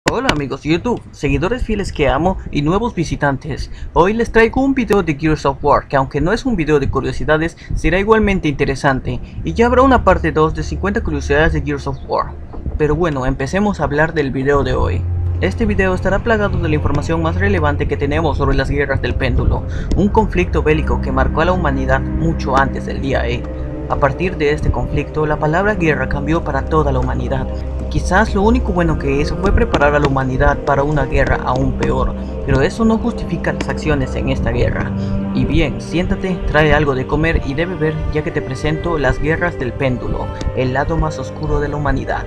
Hola amigos de YouTube, seguidores fieles que amo y nuevos visitantes. Hoy les traigo un video de Gears of War que, aunque no es un video de curiosidades, será igualmente interesante. Y ya habrá una parte 2 de 50 curiosidades de Gears of War. Pero bueno, empecemos a hablar del video de hoy. Este video estará plagado de la información más relevante que tenemos sobre las guerras del péndulo, un conflicto bélico que marcó a la humanidad mucho antes del día E. A partir de este conflicto, la palabra guerra cambió para toda la humanidad. Quizás lo único bueno que hizo fue preparar a la humanidad para una guerra aún peor, pero eso no justifica las acciones en esta guerra. Y bien, siéntate, trae algo de comer y de beber, ya que te presento las guerras del péndulo, el lado más oscuro de la humanidad.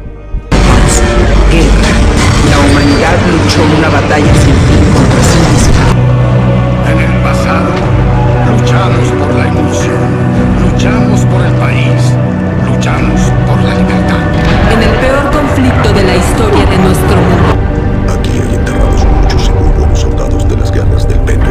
Guerra. La humanidad luchó una batalla sin fin contra sí misma. En el pasado, luchamos por la emulsión, luchamos por el país, luchamos por la libertad. En el peor conflicto de la historia de nuestro mundo. Aquí hay enterrados muchos y muy buenos soldados de las guerras del péndulo.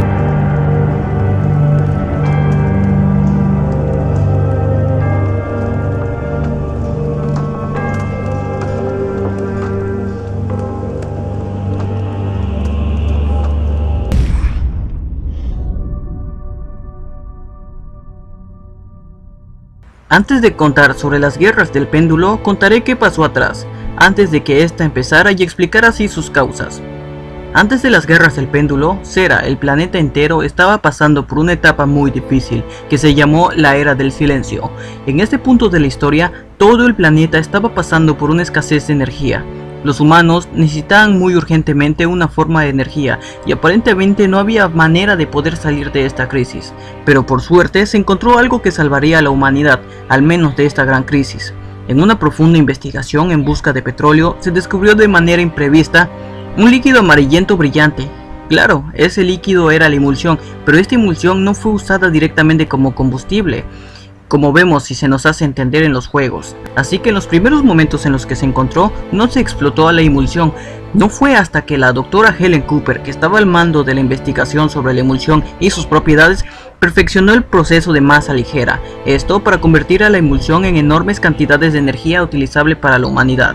Antes de contar sobre las guerras del péndulo, contaré qué pasó atrás, antes de que esta empezara y explicar así sus causas. Antes de las guerras del péndulo, Sera, el planeta entero, estaba pasando por una etapa muy difícil, que se llamó la Era del Silencio. En este punto de la historia, todo el planeta estaba pasando por una escasez de energía. Los humanos necesitaban muy urgentemente una forma de energía y aparentemente no había manera de poder salir de esta crisis. Pero por suerte se encontró algo que salvaría a la humanidad, al menos de esta gran crisis. En una profunda investigación en busca de petróleo, se descubrió de manera imprevista un líquido amarillento brillante. Claro, ese líquido era la emulsión, pero esta emulsión no fue usada directamente como combustible, como vemos si se nos hace entender en los juegos. Así que en los primeros momentos en los que se encontró, no se explotó a la emulsión. No fue hasta que la doctora Helen Cooper, que estaba al mando de la investigación sobre la emulsión y sus propiedades, perfeccionó el proceso de masa ligera, esto para convertir a la emulsión en enormes cantidades de energía utilizable para la humanidad.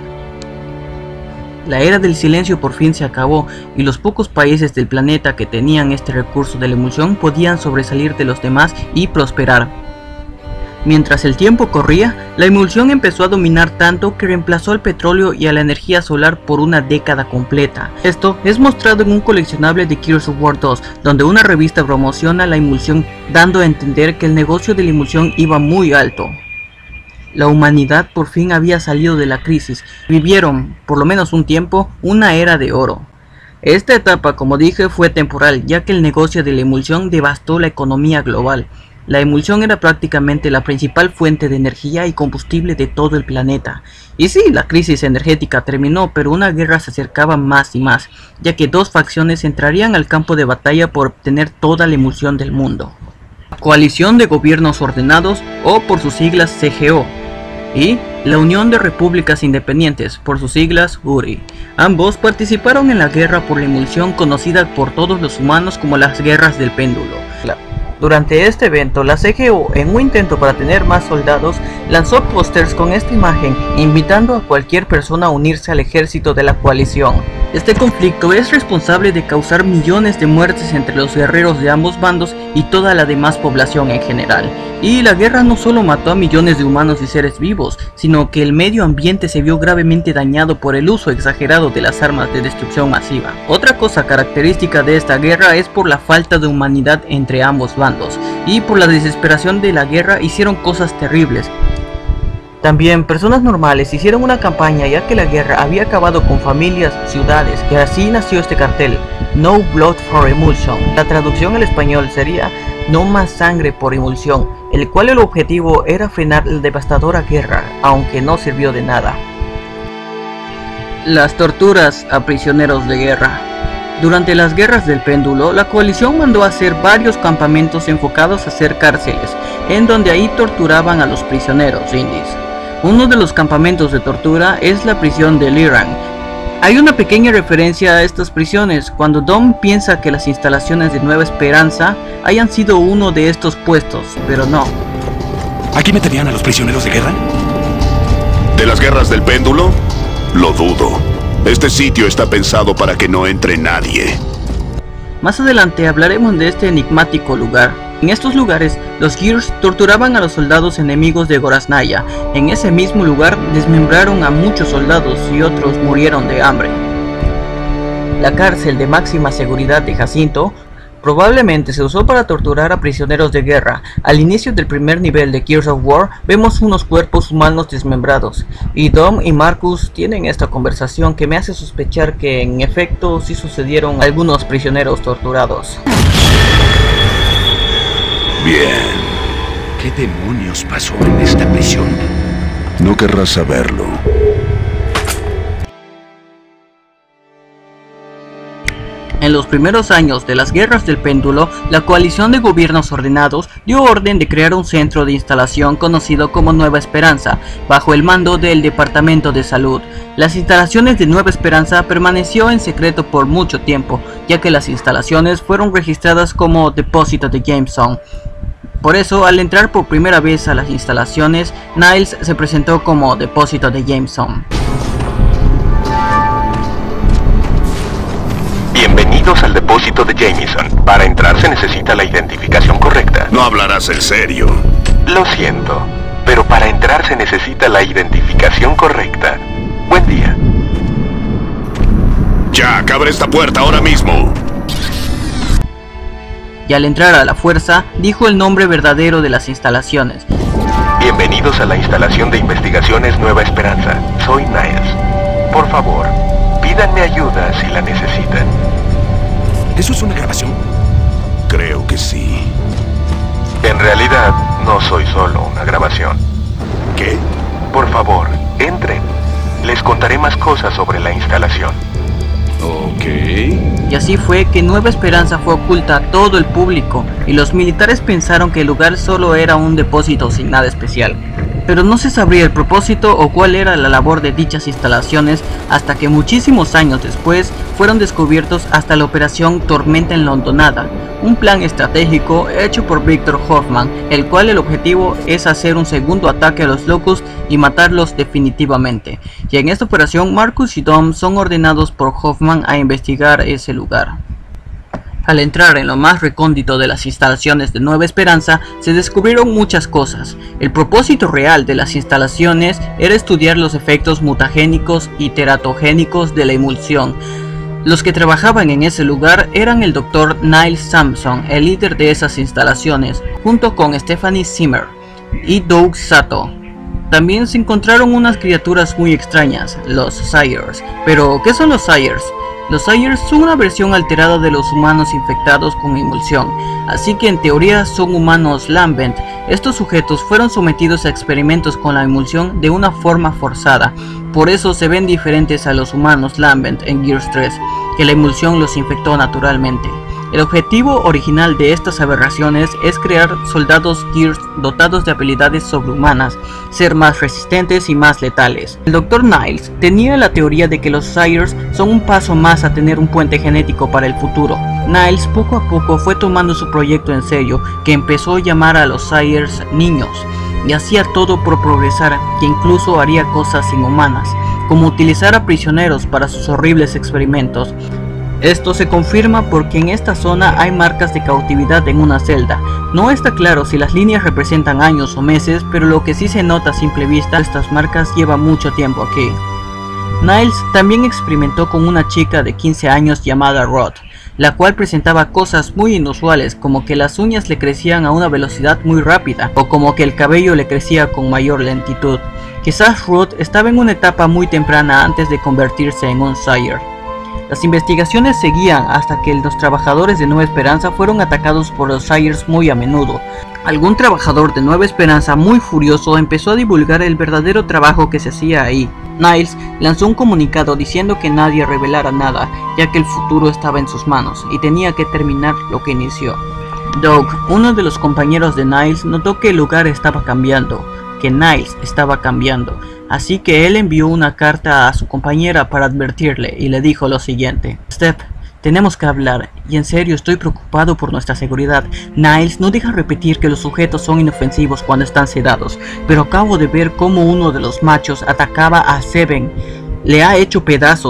La era del silencio por fin se acabó y los pocos países del planeta que tenían este recurso de la emulsión podían sobresalir de los demás y prosperar. Mientras el tiempo corría, la emulsión empezó a dominar tanto que reemplazó al petróleo y a la energía solar por una década completa. Esto es mostrado en un coleccionable de Gears of War 2, donde una revista promociona la emulsión, dando a entender que el negocio de la emulsión iba muy alto. La humanidad por fin había salido de la crisis. Vivieron, por lo menos un tiempo, una era de oro. Esta etapa, como dije, fue temporal, ya que el negocio de la emulsión devastó la economía global. La emulsión era prácticamente la principal fuente de energía y combustible de todo el planeta. Y sí, la crisis energética terminó, pero una guerra se acercaba más y más, ya que dos facciones entrarían al campo de batalla por obtener toda la emulsión del mundo. Coalición de Gobiernos Ordenados, o por sus siglas CGO, y la Unión de Repúblicas Independientes, por sus siglas URI. Ambos participaron en la guerra por la emulsión conocida por todos los humanos como las guerras del péndulo. Durante este evento, la CGO, en un intento para tener más soldados, lanzó pósters con esta imagen, invitando a cualquier persona a unirse al ejército de la coalición. Este conflicto es responsable de causar millones de muertes entre los guerreros de ambos bandos y toda la demás población en general. Y la guerra no solo mató a millones de humanos y seres vivos, sino que el medio ambiente se vio gravemente dañado por el uso exagerado de las armas de destrucción masiva. Otra cosa característica de esta guerra es por la falta de humanidad entre ambos bandos, y por la desesperación de la guerra hicieron cosas terribles. También personas normales hicieron una campaña, ya que la guerra había acabado con familias, ciudades, y así nació este cartel, No Blood for Emulsion. La traducción al español sería No más sangre por emulsión, el cual el objetivo era frenar la devastadora guerra, aunque no sirvió de nada. Las torturas a prisioneros de guerra. Durante las guerras del péndulo, la coalición mandó a hacer varios campamentos enfocados a hacer cárceles, en donde ahí torturaban a los prisioneros indios. Uno de los campamentos de tortura es la prisión de Liran. Hay una pequeña referencia a estas prisiones cuando Dom piensa que las instalaciones de Nueva Esperanza hayan sido uno de estos puestos, pero no. ¿Aquí meterían a los prisioneros de guerra? ¿De las guerras del péndulo? Lo dudo. Este sitio está pensado para que no entre nadie. Más adelante hablaremos de este enigmático lugar. En estos lugares, los Gears torturaban a los soldados enemigos de Goraznaya. En ese mismo lugar desmembraron a muchos soldados y otros murieron de hambre. La cárcel de máxima seguridad de Jacinto probablemente se usó para torturar a prisioneros de guerra. Al inicio del primer nivel de Gears of War vemos unos cuerpos humanos desmembrados, y Dom y Marcus tienen esta conversación que me hace sospechar que en efecto sí sucedieron algunos prisioneros torturados. Bien. ¿Qué demonios pasó en esta prisión? No querrás saberlo. En los primeros años de las Guerras del Péndulo, la coalición de gobiernos ordenados dio orden de crear un centro de instalación conocido como Nueva Esperanza, bajo el mando del Departamento de Salud. Las instalaciones de Nueva Esperanza permaneció en secreto por mucho tiempo, ya que las instalaciones fueron registradas como Depósito de Jameson. Por eso, al entrar por primera vez a las instalaciones, Niles se presentó como Depósito de Jameson. Bienvenidos al depósito de Jameson. Para entrar se necesita la identificación correcta. No hablarás en serio. Lo siento, pero para entrar se necesita la identificación correcta. Buen día. Jack, abre esta puerta ahora mismo. Y al entrar a la fuerza, dijo el nombre verdadero de las instalaciones. Bienvenidos a la instalación de investigaciones Nueva Esperanza. Soy Niles. Por favor, pídanme ayuda si la necesitan. ¿Eso es una grabación? Creo que sí. En realidad, no soy solo una grabación. ¿Qué? Por favor, entren. Les contaré más cosas sobre la instalación. Ok. Y así fue que Nueva Esperanza fue oculta a todo el público, y los militares pensaron que el lugar solo era un depósito sin nada especial. Pero no se sabría el propósito o cuál era la labor de dichas instalaciones hasta que muchísimos años después fueron descubiertos hasta la operación Tormenta Enlondonada, un plan estratégico hecho por Victor Hoffman, el cual el objetivo es hacer un segundo ataque a los Locust y matarlos definitivamente. Y en esta operación Marcus y Dom son ordenados por Hoffman a investigar ese lugar. Al entrar en lo más recóndito de las instalaciones de Nueva Esperanza, se descubrieron muchas cosas. El propósito real de las instalaciones era estudiar los efectos mutagénicos y teratogénicos de la emulsión. Los que trabajaban en ese lugar eran el Dr. Niles Samson, el líder de esas instalaciones, junto con Stephanie Zimmer y Doug Sato. También se encontraron unas criaturas muy extrañas, los Sires. Pero, ¿qué son los Sires? Los Sires son una versión alterada de los humanos infectados con emulsión, así que en teoría son humanos Lambent. Estos sujetos fueron sometidos a experimentos con la emulsión de una forma forzada, por eso se ven diferentes a los humanos Lambent en Gears 3, que la emulsión los infectó naturalmente. El objetivo original de estas aberraciones es crear soldados Gears dotados de habilidades sobrehumanas, ser más resistentes y más letales. El Dr. Niles tenía la teoría de que los Sires son un paso más a tener un puente genético para el futuro. Niles poco a poco fue tomando su proyecto en serio, que empezó a llamar a los Sires niños, y hacía todo por progresar, que incluso haría cosas inhumanas, como utilizar a prisioneros para sus horribles experimentos. Esto se confirma porque en esta zona hay marcas de cautividad en una celda. No está claro si las líneas representan años o meses, pero lo que sí se nota a simple vista, estas marcas llevan mucho tiempo aquí. Niles también experimentó con una chica de 15 años llamada Rod, la cual presentaba cosas muy inusuales, como que las uñas le crecían a una velocidad muy rápida, o como que el cabello le crecía con mayor lentitud. Quizás Rod estaba en una etapa muy temprana antes de convertirse en un Sire. Las investigaciones seguían hasta que los trabajadores de Nueva Esperanza fueron atacados por los Sires muy a menudo. Algún trabajador de Nueva Esperanza muy furioso empezó a divulgar el verdadero trabajo que se hacía ahí. Niles lanzó un comunicado diciendo que nadie revelara nada, ya que el futuro estaba en sus manos y tenía que terminar lo que inició. Doug, uno de los compañeros de Niles, notó que el lugar estaba cambiando, que Niles estaba cambiando. Así que él envió una carta a su compañera para advertirle y le dijo lo siguiente: Steph, tenemos que hablar, y en serio estoy preocupado por nuestra seguridad. Niles no deja repetir que los sujetos son inofensivos cuando están sedados, pero acabo de ver cómo uno de los machos atacaba a Seven. Le ha hecho pedazos.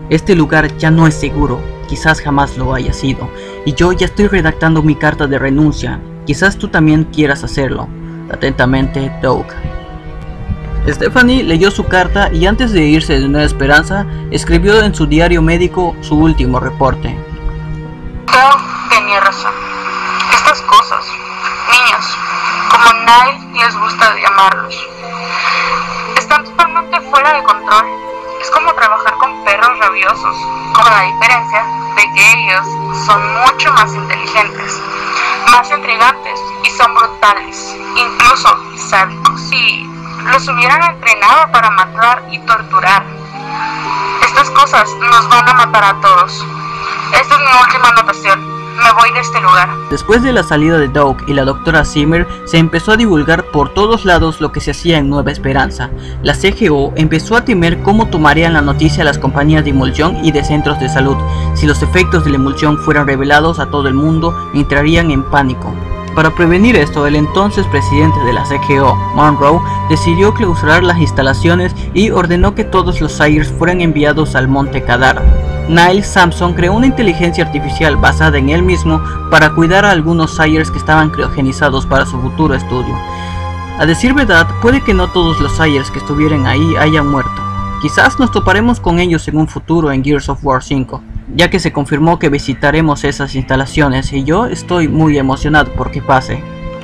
Este lugar ya no es seguro, quizás jamás lo haya sido, y yo ya estoy redactando mi carta de renuncia, quizás tú también quieras hacerlo. Atentamente, Doug. Stephanie leyó su carta y antes de irse de Nueva Esperanza, escribió en su diario médico su último reporte. Doug tenía razón. Estas cosas, niños, como Nile les gusta llamarlos, están totalmente fuera de control. Es como trabajar con perros rabiosos, con la diferencia de que ellos son mucho más inteligentes, más intrigantes y son brutales, incluso sádicos. Si los hubieran entrenado para matar y torturar, estas cosas nos van a matar a todos. Esta es mi última anotación. Me voy de este lugar. Después de la salida de Doug y la doctora Zimmer, se empezó a divulgar por todos lados lo que se hacía en Nueva Esperanza. La CGO empezó a temer cómo tomarían la noticia las compañías de emulsión y de centros de salud. Si los efectos de la emulsión fueran revelados a todo el mundo, entrarían en pánico. Para prevenir esto, el entonces presidente de la CGO, Monroe, decidió clausurar las instalaciones y ordenó que todos los Sayers fueran enviados al Monte Kadar. Niles Sampson creó una inteligencia artificial basada en él mismo para cuidar a algunos Sayers que estaban criogenizados para su futuro estudio. A decir verdad, puede que no todos los Sayers que estuvieran ahí hayan muerto. Quizás nos toparemos con ellos en un futuro en Gears of War 5, ya que se confirmó que visitaremos esas instalaciones y yo estoy muy emocionado por que pase.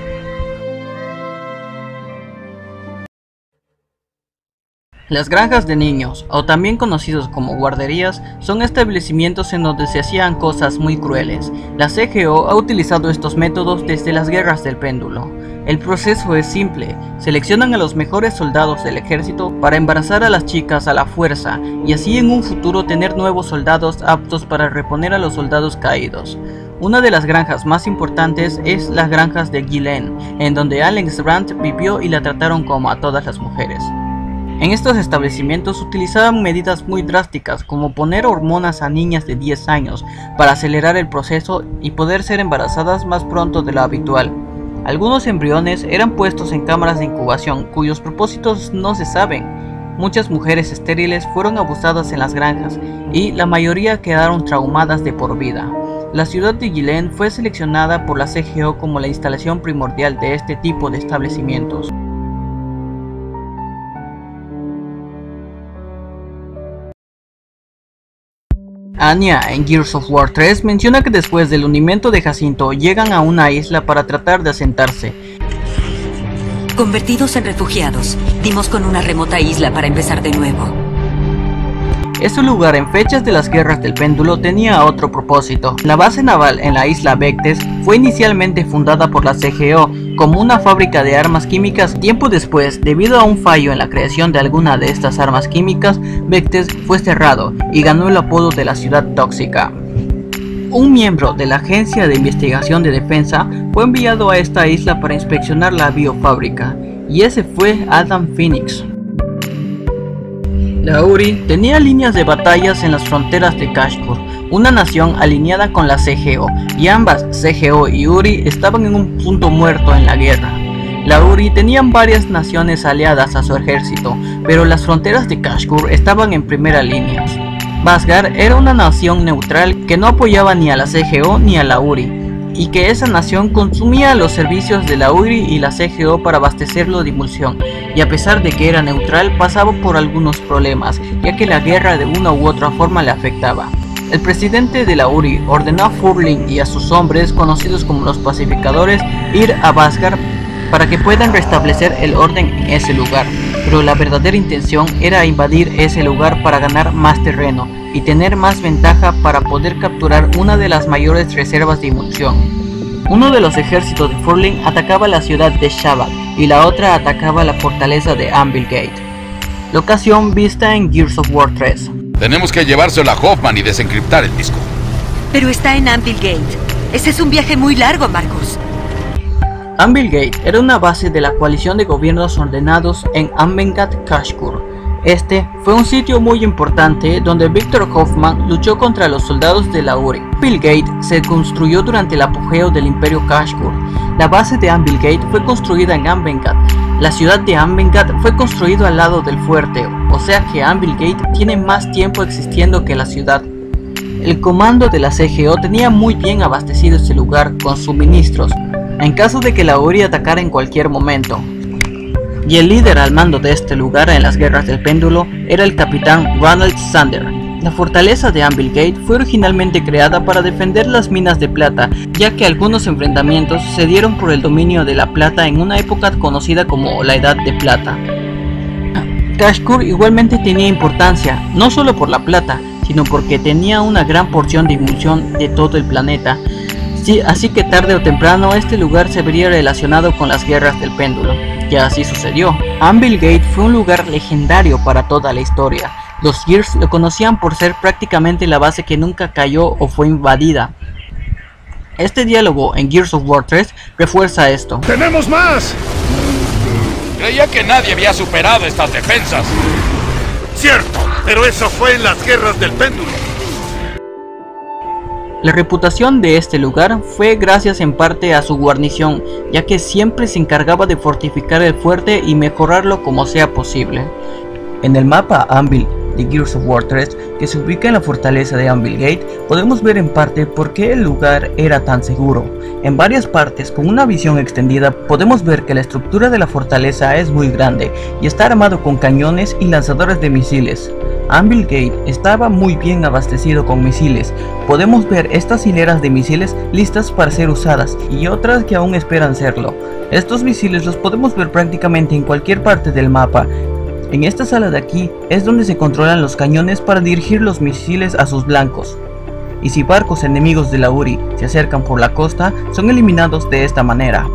Las granjas de niños, o también conocidos como guarderías, son establecimientos en donde se hacían cosas muy crueles. La CGO ha utilizado estos métodos desde las guerras del péndulo. El proceso es simple, seleccionan a los mejores soldados del ejército para embarazar a las chicas a la fuerza y así en un futuro tener nuevos soldados aptos para reponer a los soldados caídos. Una de las granjas más importantes es las granjas de Ghislaine, en donde Alex Brandt vivió y la trataron como a todas las mujeres. En estos establecimientos utilizaban medidas muy drásticas como poner hormonas a niñas de 10 años para acelerar el proceso y poder ser embarazadas más pronto de lo habitual. Algunos embriones eran puestos en cámaras de incubación cuyos propósitos no se saben. Muchas mujeres estériles fueron abusadas en las granjas y la mayoría quedaron traumadas de por vida. La ciudad de Ghislaine fue seleccionada por la CGO como la instalación primordial de este tipo de establecimientos. Anya en Gears of War 3 menciona que después del hundimiento de Jacinto llegan a una isla para tratar de asentarse. Convertidos en refugiados, dimos con una remota isla para empezar de nuevo. Este lugar en fechas de las guerras del péndulo tenía otro propósito. La base naval en la isla Vectes fue inicialmente fundada por la CGO como una fábrica de armas químicas. Tiempo después, debido a un fallo en la creación de alguna de estas armas químicas, Vectes fue cerrado y ganó el apodo de la ciudad tóxica. Un miembro de la Agencia de Investigación de Defensa fue enviado a esta isla para inspeccionar la biofábrica, y ese fue Adam Phoenix. La URI tenía líneas de batallas en las fronteras de Kashkur, una nación alineada con la CGO, y ambas, CGO y URI, estaban en un punto muerto en la guerra. La URI tenían varias naciones aliadas a su ejército, pero las fronteras de Kashkur estaban en primera línea. Basgar era una nación neutral que no apoyaba ni a la CGO ni a la URI, y que esa nación consumía los servicios de la URI y la CGO para abastecerlo de emulsión, y a pesar de que era neutral pasaba por algunos problemas, ya que la guerra de una u otra forma le afectaba. El presidente de la URI ordenó a Furling y a sus hombres, conocidos como los pacificadores, ir a Basgar para que puedan restablecer el orden en ese lugar, pero la verdadera intención era invadir ese lugar para ganar más terreno y tener más ventaja para poder capturar una de las mayores reservas de emulsión. Uno de los ejércitos de Furling atacaba la ciudad de Shabak y la otra atacaba la fortaleza de Anvil Gate. Locación vista en Gears of War 3. Tenemos que llevárselo a Hoffman y desencriptar el disco. Pero está en Anvil Gate. Ese es un viaje muy largo, Marcus. Anvil Gate era una base de la coalición de gobiernos ordenados en Anvengat Kashkur. Este fue un sitio muy importante donde Victor Hoffman luchó contra los soldados de la URI. Anvil Gate se construyó durante el apogeo del Imperio Kashkur. La base de Anvil Gate fue construida en Anvengat. La ciudad de Anvingad fue construido al lado del fuerte, o sea que Anvil Gate tiene más tiempo existiendo que la ciudad. El comando de la CGO tenía muy bien abastecido este lugar con suministros, en caso de que la Uri atacara en cualquier momento. Y el líder al mando de este lugar en las guerras del péndulo era el capitán Ronald Sander. La fortaleza de Anvil Gate fue originalmente creada para defender las minas de plata, ya que algunos enfrentamientos se dieron por el dominio de la plata en una época conocida como la Edad de Plata. Kashkur igualmente tenía importancia, no solo por la plata, sino porque tenía una gran porción de munición de todo el planeta. Sí, así que tarde o temprano este lugar se vería relacionado con las guerras del péndulo, y así sucedió. Anvil Gate fue un lugar legendario para toda la historia. Los Gears lo conocían por ser prácticamente la base que nunca cayó o fue invadida. Este diálogo en Gears of War 3 refuerza esto. ¡Tenemos más! Creía que nadie había superado estas defensas. Cierto, pero eso fue en las guerras del péndulo. La reputación de este lugar fue gracias en parte a su guarnición, ya que siempre se encargaba de fortificar el fuerte y mejorarlo como sea posible. En el mapa Anvil de Gears of War 3, que se ubica en la fortaleza de Anvil Gate, podemos ver en parte por qué el lugar era tan seguro. En varias partes, con una visión extendida, podemos ver que la estructura de la fortaleza es muy grande y está armado con cañones y lanzadores de misiles. Anvil Gate estaba muy bien abastecido con misiles. Podemos ver estas hileras de misiles listas para ser usadas y otras que aún esperan serlo. Estos misiles los podemos ver prácticamente en cualquier parte del mapa. En esta sala de aquí es donde se controlan los cañones para dirigir los misiles a sus blancos. Y si barcos enemigos de la Uri se acercan por la costa, son eliminados de esta manera.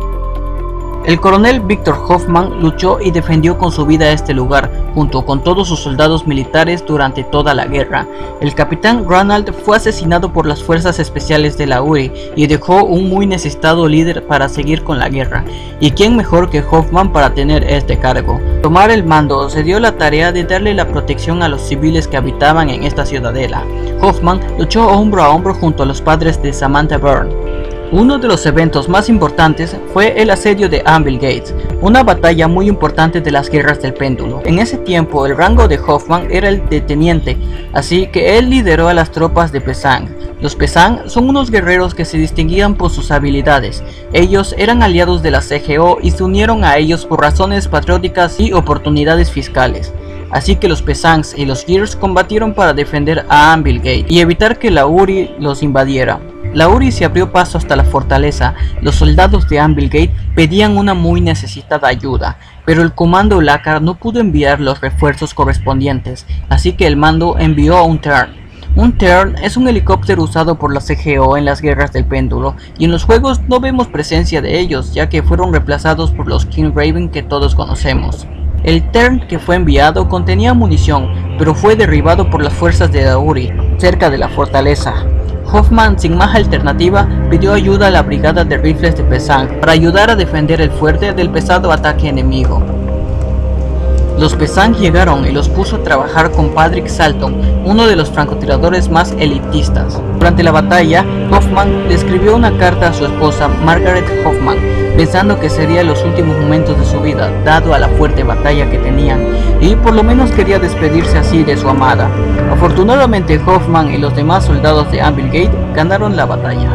El coronel Victor Hoffman luchó y defendió con su vida este lugar, junto con todos sus soldados militares durante toda la guerra. El capitán Ronald fue asesinado por las fuerzas especiales de la Uri y dejó un muy necesitado líder para seguir con la guerra. ¿Y quién mejor que Hoffman para tener este cargo? Tomar el mando se dio la tarea de darle la protección a los civiles que habitaban en esta ciudadela. Hoffman luchó hombro a hombro junto a los padres de Samantha Byrne. Uno de los eventos más importantes fue el asedio de Anvil Gate, una batalla muy importante de las guerras del péndulo. En ese tiempo el rango de Hoffman era el de teniente, así que él lideró a las tropas de Pesang. Los Pesang son unos guerreros que se distinguían por sus habilidades. Ellos eran aliados de la CGO y se unieron a ellos por razones patrióticas y oportunidades fiscales. Así que los Pesangs y los Gears combatieron para defender a Anvil Gate y evitar que la Uri los invadiera. La Uri se abrió paso hasta la fortaleza. Los soldados de Anvil Gate pedían una muy necesitada ayuda, pero el comando Lakar no pudo enviar los refuerzos correspondientes, así que el mando envió a un Tern. Un Tern es un helicóptero usado por la CGO en las guerras del péndulo, y en los juegos no vemos presencia de ellos, ya que fueron reemplazados por los King Raven que todos conocemos. El Tern que fue enviado contenía munición, pero fue derribado por las fuerzas de la Uri, cerca de la fortaleza. Hoffman, sin más alternativa, pidió ayuda a la brigada de rifles de Pesang para ayudar a defender el fuerte del pesado ataque enemigo. Los Pesang llegaron y los puso a trabajar con Patrick Salton, uno de los francotiradores más elitistas. Durante la batalla, Hoffman le escribió una carta a su esposa Margaret Hoffman, pensando que serían los últimos momentos de su vida, dado a la fuerte batalla que tenían, y por lo menos quería despedirse así de su amada. Afortunadamente, Hoffman y los demás soldados de Anvil Gate ganaron la batalla.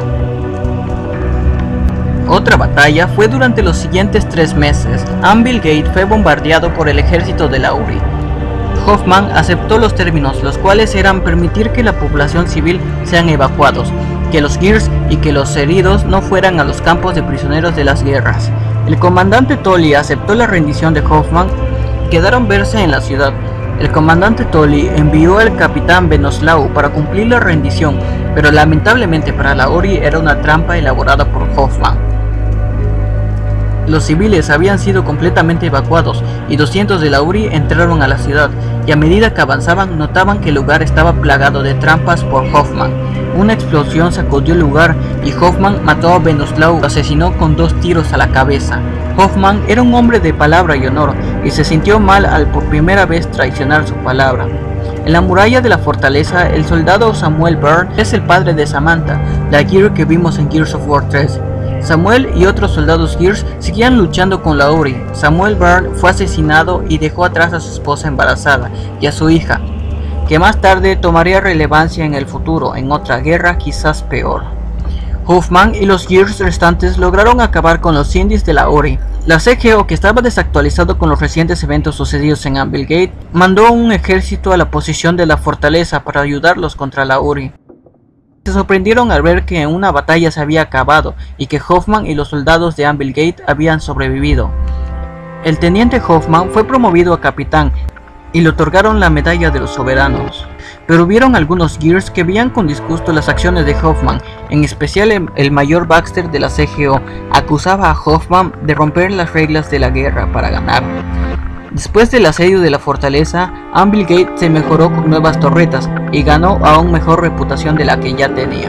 Otra batalla fue durante los siguientes 3 meses. Anvil Gate fue bombardeado por el ejército de la Uri. Hoffman aceptó los términos, los cuales eran permitir que la población civil sean evacuados, que los Gears y que los heridos no fueran a los campos de prisioneros de las guerras. El comandante Tolley aceptó la rendición de Hoffman y quedaron verse en la ciudad. El comandante Tolley envió al capitán Venoslav para cumplir la rendición, pero lamentablemente para la Uri era una trampa elaborada por Hoffman. Los civiles habían sido completamente evacuados y 200 de la Uri entraron a la ciudad, y a medida que avanzaban notaban que el lugar estaba plagado de trampas por Hoffman. Una explosión sacudió el lugar y Hoffman mató a Venoslav, lo asesinó con 2 tiros a la cabeza. Hoffman era un hombre de palabra y honor y se sintió mal al por primera vez traicionar su palabra. En la muralla de la fortaleza, el soldado Samuel Byrne es el padre de Samantha, la Gear que vimos en Gears of War 3. Samuel y otros soldados Gears seguían luchando con la Uri. Samuel Byrne fue asesinado y dejó atrás a su esposa embarazada y a su hija, que más tarde tomaría relevancia en el futuro, en otra guerra quizás peor. Hoffman y los Gears restantes lograron acabar con los indies de la Uri. La CGO, que estaba desactualizado con los recientes eventos sucedidos en Anvil Gate, mandó un ejército a la posición de la fortaleza para ayudarlos contra la Uri. Se sorprendieron al ver que una batalla se había acabado y que Hoffman y los soldados de Anvil Gate habían sobrevivido. El teniente Hoffman fue promovido a capitán y le otorgaron la medalla de los soberanos. Pero hubieron algunos Gears que veían con disgusto las acciones de Hoffman, en especial el mayor Baxter de la CGO acusaba a Hoffman de romper las reglas de la guerra para ganar. Después del asedio de la fortaleza, Anvil Gate se mejoró con nuevas torretas y ganó aún mejor reputación de la que ya tenía.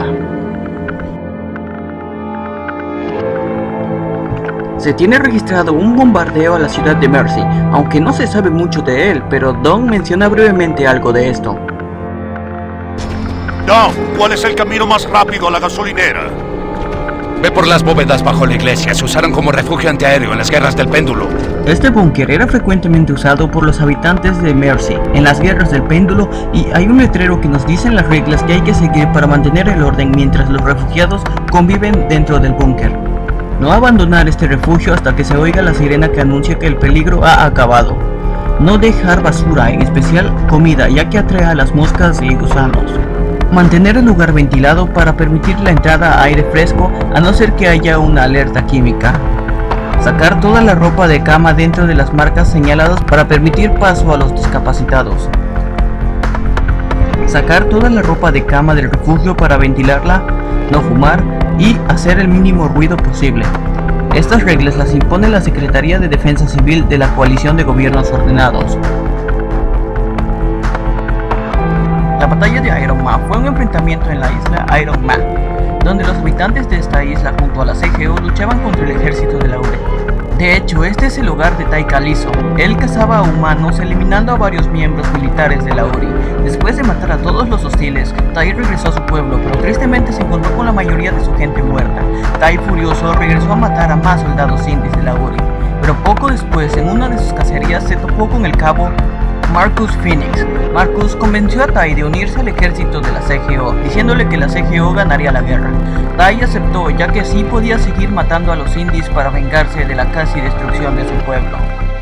Se tiene registrado un bombardeo a la ciudad de Mercy, aunque no se sabe mucho de él, pero Don menciona brevemente algo de esto. Don, ¿cuál es el camino más rápido a la gasolinera? Ve por las bóvedas bajo la iglesia. Se usaron como refugio antiaéreo en las guerras del péndulo. Este búnker era frecuentemente usado por los habitantes de Mercy en las guerras del péndulo, y hay un letrero que nos dice las reglas que hay que seguir para mantener el orden mientras los refugiados conviven dentro del búnker. No abandonar este refugio hasta que se oiga la sirena que anuncia que el peligro ha acabado. No dejar basura, en especial comida, ya que atrae a las moscas y gusanos. Mantener el lugar ventilado para permitir la entrada a aire fresco, a no ser que haya una alerta química. Sacar toda la ropa de cama dentro de las marcas señaladas para permitir paso a los discapacitados. Sacar toda la ropa de cama del refugio para ventilarla, no fumar y hacer el mínimo ruido posible. Estas reglas las impone la Secretaría de Defensa Civil de la Coalición de Gobiernos Ordenados. La batalla de Iron Man fue un enfrentamiento en la isla Iron Man, donde los habitantes de esta isla junto a la CGO luchaban contra el ejército de la Uri. De hecho, este es el hogar de Tai Kaliso. Él cazaba a humanos eliminando a varios miembros militares de la Uri. Después de matar a todos los hostiles, Tai regresó a su pueblo, pero tristemente se encontró con la mayoría de su gente muerta. Tai, furioso, regresó a matar a más soldados indies de la Uri, pero poco después, en una de sus cacerías, se topó con el cabo Marcus Phoenix. Marcus convenció a Tai de unirse al ejército de la CGO, diciéndole que la CGO ganaría la guerra. Tai aceptó, ya que así podía seguir matando a los indies para vengarse de la casi destrucción de su pueblo.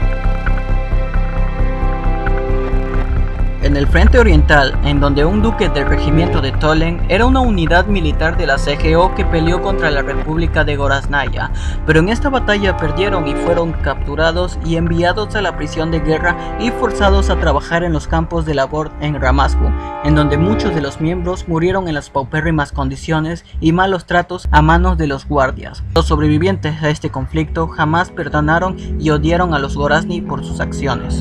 En el frente oriental, en donde un duque del regimiento de Tolen era una unidad militar de la CGO que peleó contra la República de Goraznaya, pero en esta batalla perdieron y fueron capturados y enviados a la prisión de guerra y forzados a trabajar en los campos de labor en Ramasco, en donde muchos de los miembros murieron en las paupérrimas condiciones y malos tratos a manos de los guardias. Los sobrevivientes a este conflicto jamás perdonaron y odiaron a los Gorazni por sus acciones.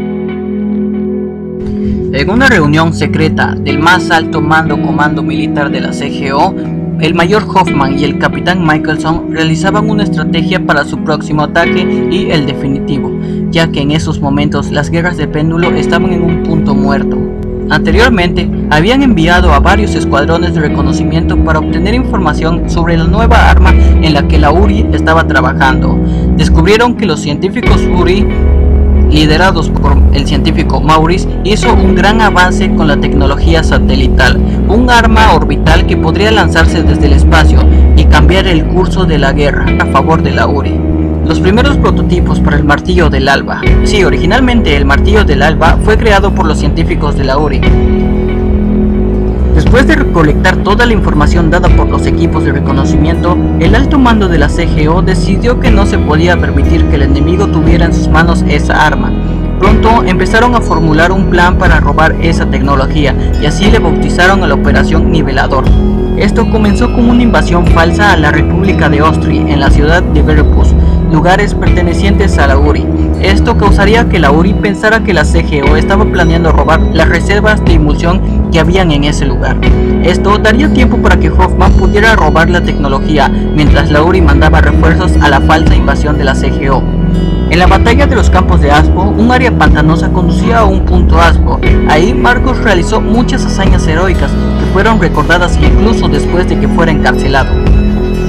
En una reunión secreta del más alto comando militar de la CGO, el mayor Hoffman y el capitán Michelson realizaban una estrategia para su próximo ataque y el definitivo, ya que en esos momentos las guerras de péndulo estaban en un punto muerto. Anteriormente, habían enviado a varios escuadrones de reconocimiento para obtener información sobre la nueva arma en la que la Uri estaba trabajando. Descubrieron que los científicos Uri, liderados por el científico Maurice, hizo un gran avance con la tecnología satelital, un arma orbital que podría lanzarse desde el espacio y cambiar el curso de la guerra a favor de la Uri. Los primeros prototipos para el martillo del alba. Sí, originalmente el martillo del alba fue creado por los científicos de la Uri. Después de recolectar toda la información dada por los equipos de reconocimiento, el alto mando de la CGO decidió que no se podía permitir que el enemigo tuviera en sus manos esa arma. Pronto empezaron a formular un plan para robar esa tecnología y así le bautizaron a la Operación Nivelador. Esto comenzó con una invasión falsa a la República de Ostri en la ciudad de Veracruz, lugares pertenecientes a la Uri. Esto causaría que la Uri pensara que la CGO estaba planeando robar las reservas de emulsión que habían en ese lugar. Esto daría tiempo para que Hoffman pudiera robar la tecnología, mientras la Uri mandaba refuerzos a la falsa invasión de la CGO. En la batalla de los campos de Aspo, un área pantanosa conducía a un punto Aspo. Ahí Marcus realizó muchas hazañas heroicas que fueron recordadas incluso después de que fuera encarcelado.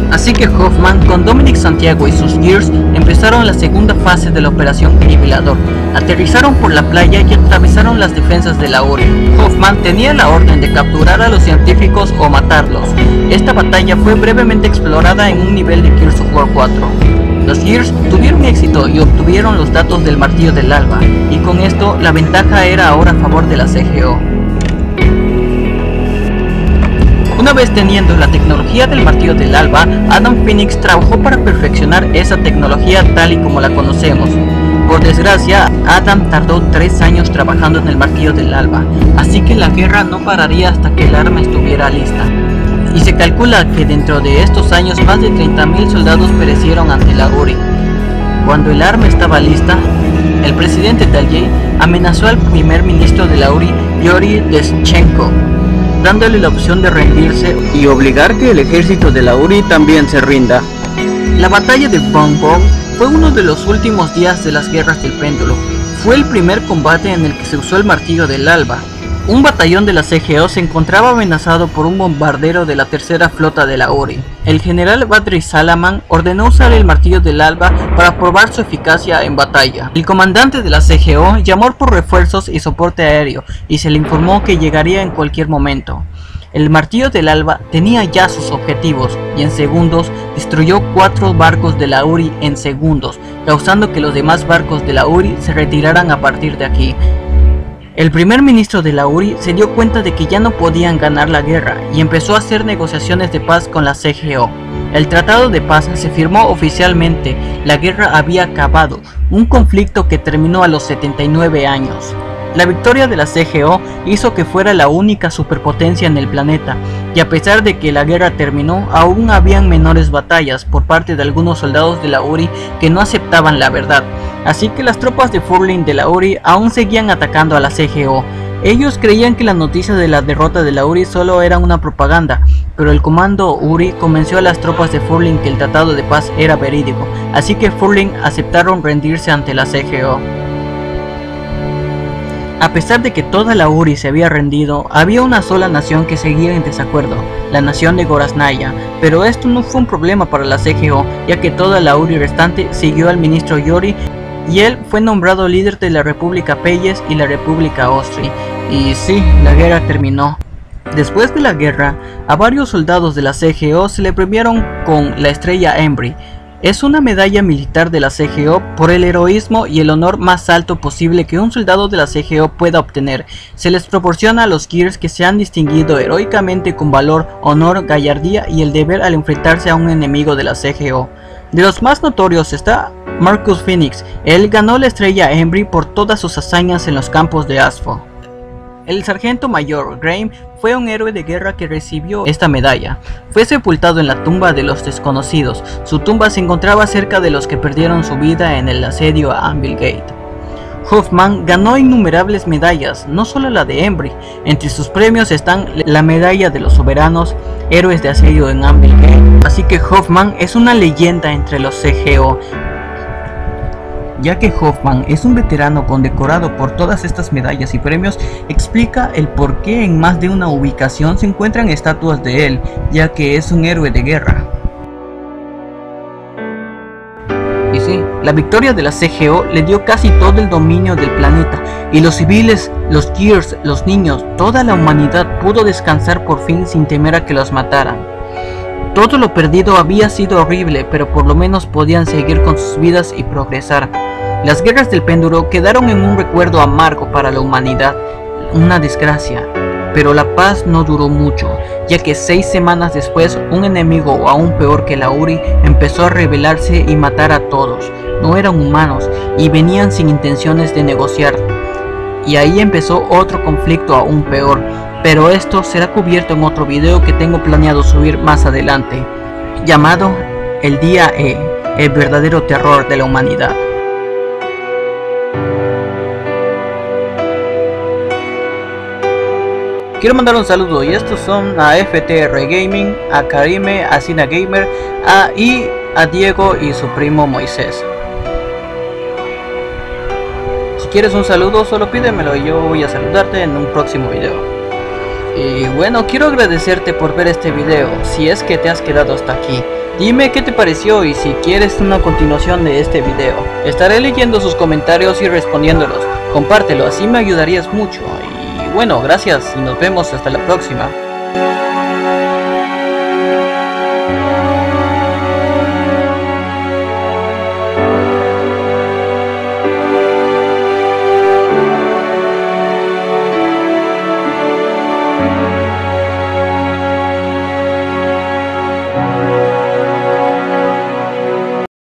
Así que Hoffman con Dominic Santiago y sus Gears empezaron la segunda fase de la operación Nivelador. Aterrizaron por la playa y atravesaron las defensas de la Uri. Hoffman tenía la orden de capturar a los científicos o matarlos. Esta batalla fue brevemente explorada en un nivel de Gears of War 4. Los Gears tuvieron éxito y obtuvieron los datos del martillo del alba, y con esto la ventaja era ahora a favor de la CGO. Una vez teniendo la tecnología del martillo del alba, Adam Phoenix trabajó para perfeccionar esa tecnología tal y como la conocemos. Por desgracia, Adam tardó 3 años trabajando en el martillo del alba, así que la guerra no pararía hasta que el arma estuviera lista. Y se calcula que dentro de estos años más de 30.000 soldados perecieron ante la Uri. Cuando el arma estaba lista, el presidente Dalyell amenazó al primer ministro de la Uri, Yuri Deschenko, dándole la opción de rendirse y obligar que el ejército de la Uri también se rinda. La batalla de Bon Bon fue uno de los últimos días de las guerras del péndulo. Fue el primer combate en el que se usó el martillo del alba. Un batallón de la CGO se encontraba amenazado por un bombardero de la tercera flota de la Uri. El general Badri Salaman ordenó usar el martillo del alba para probar su eficacia en batalla. El comandante de la CGO llamó por refuerzos y soporte aéreo y se le informó que llegaría en cualquier momento. El martillo del alba tenía ya sus objetivos y en segundos destruyó 4 barcos de la Uri en segundos, causando que los demás barcos de la Uri se retiraran a partir de aquí. El primer ministro de la Uri se dio cuenta de que ya no podían ganar la guerra y empezó a hacer negociaciones de paz con la CGO. El tratado de paz se firmó oficialmente, la guerra había acabado, un conflicto que terminó a los 79 años. La victoria de la CGO hizo que fuera la única superpotencia en el planeta, y a pesar de que la guerra terminó, aún habían menores batallas por parte de algunos soldados de la Uri que no aceptaban la verdad. Así que las tropas de Furling de la Uri aún seguían atacando a la CGO. Ellos creían que la noticia de la derrota de la Uri solo era una propaganda, pero el comando Uri convenció a las tropas de Furling que el tratado de paz era verídico, así que Furling aceptaron rendirse ante la CGO. A pesar de que toda la Uri se había rendido, había una sola nación que seguía en desacuerdo, la nación de Gorasnaya, pero esto no fue un problema para la CGO, ya que toda la Uri restante siguió al ministro Yori, y él fue nombrado líder de la República Peyes y la República Ostri. Y sí, la guerra terminó. Después de la guerra, a varios soldados de la CGO se le premiaron con la estrella Embry. Es una medalla militar de la CGO por el heroísmo y el honor más alto posible que un soldado de la CGO pueda obtener. Se les proporciona a los Gears que se han distinguido heroicamente con valor, honor, gallardía y el deber al enfrentarse a un enemigo de la CGO. De los más notorios está Marcus Phoenix. Él ganó la estrella Embry por todas sus hazañas en los campos de Aspho. El sargento mayor Graham fue un héroe de guerra que recibió esta medalla. Fue sepultado en la tumba de los desconocidos. Su tumba se encontraba cerca de los que perdieron su vida en el asedio a Anvil Gate. Hoffman ganó innumerables medallas, no solo la de Embry. Entre sus premios están la medalla de los soberanos, héroes de asedio en Anvil Gate. Así que Hoffman es una leyenda entre los CGO. Ya que Hoffman es un veterano condecorado por todas estas medallas y premios, explica el por qué en más de una ubicación se encuentran estatuas de él, ya que es un héroe de guerra. Y sí, la victoria de la CGO le dio casi todo el dominio del planeta, y los civiles, los Gears, los niños, toda la humanidad pudo descansar por fin sin temer a que los mataran. Todo lo perdido había sido horrible, pero por lo menos podían seguir con sus vidas y progresar. Las guerras del péndulo quedaron en un recuerdo amargo para la humanidad, una desgracia. Pero la paz no duró mucho, ya que 6 semanas después un enemigo aún peor que la Uri empezó a rebelarse y matar a todos. No eran humanos y venían sin intenciones de negociar. Y ahí empezó otro conflicto aún peor, pero esto será cubierto en otro video que tengo planeado subir más adelante, llamado El Día E, el verdadero terror de la humanidad. Quiero mandar un saludo, y estos son a FTR Gaming, a Karime, a Sina Gamer, y a Diego y su primo Moisés. Si quieres un saludo, solo pídemelo y yo voy a saludarte en un próximo video. Y bueno, quiero agradecerte por ver este video, si es que te has quedado hasta aquí. Dime qué te pareció y si quieres una continuación de este video. Estaré leyendo sus comentarios y respondiéndolos. Compártelo, así me ayudarías mucho. Y bueno, gracias y nos vemos hasta la próxima.